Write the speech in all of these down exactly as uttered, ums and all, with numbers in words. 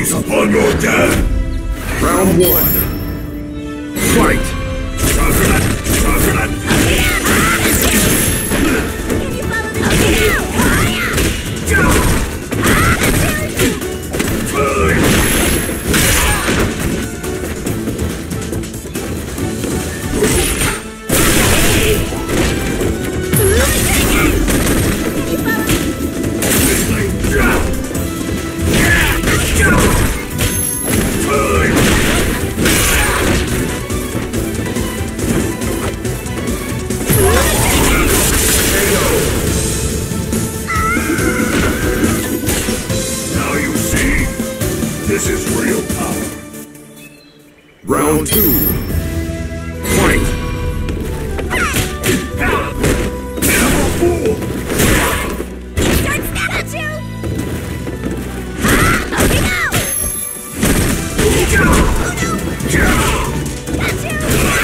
Seize upon your death! Round one. Fight! This is real power. Round two. Fight! Never fool! Start snap at you! Ah, okay, now! Oh no! Got you!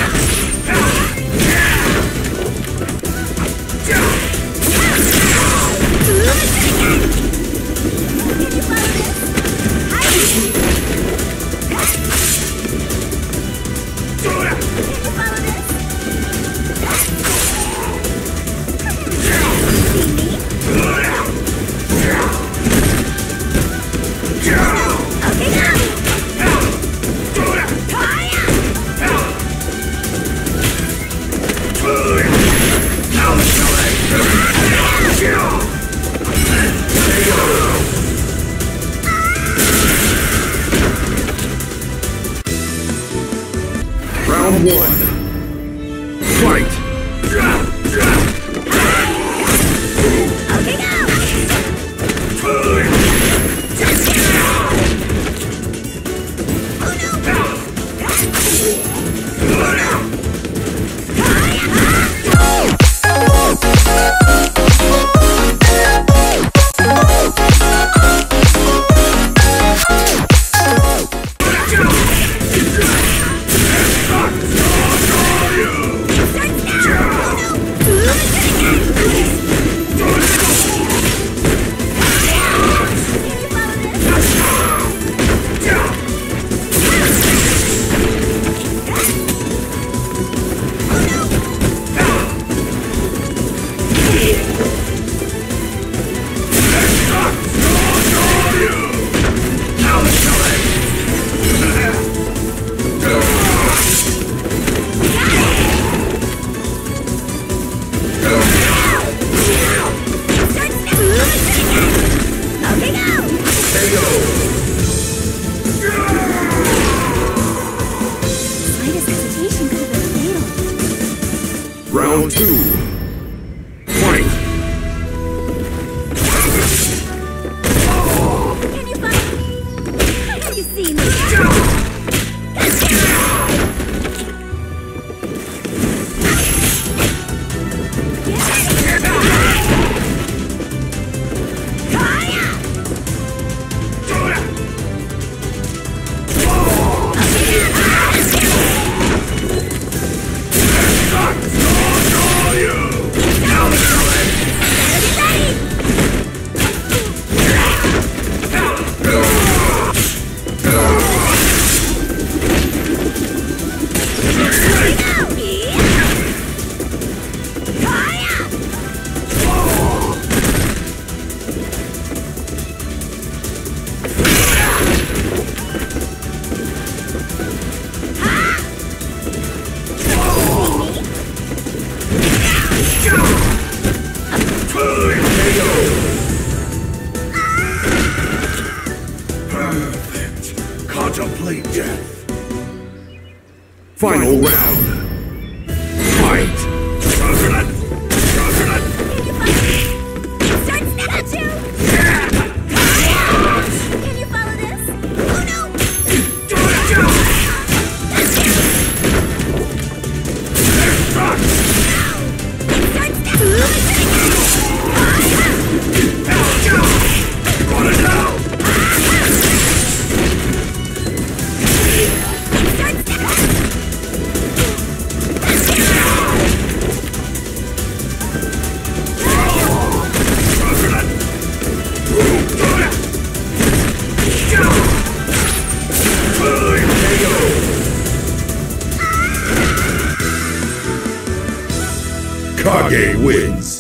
Round one. Fight! Okay, now! Round two. Fight! Can you find me? Can you see me? Contemplate death. Final round. Fight! Start snap at you! Can you follow this? Oh no! Start snap! wins.